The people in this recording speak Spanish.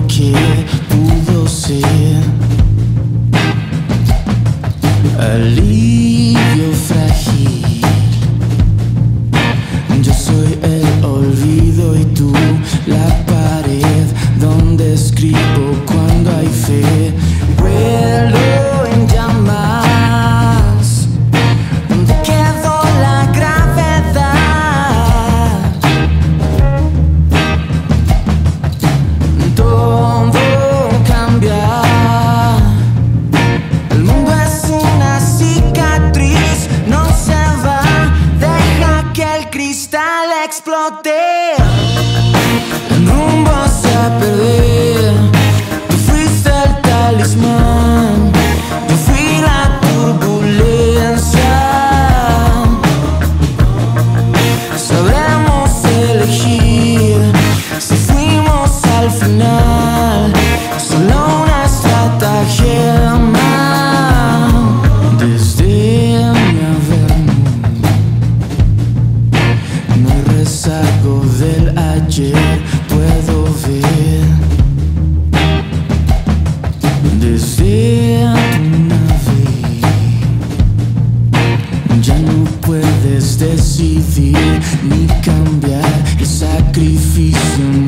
que pudo ser. Alivio frágil. Yo soy el olvido y tú la pared donde escribo cuando hay fe. Vuelo en llamas, donde quedó la gravedad. Todo cambia. El mundo es una cicatriz, no se va. Deja que el cristal explote. El rumbo se ha perdido. Tú fuiste el talismán, yo fui la turbulencia. Sabremos elegir si fuimos al final solo una estratagema. Desde mi averno no hay rezago del ayer, puedo ver. Desde tu nave ya no puedes decidir ni cambiar. El sacrificio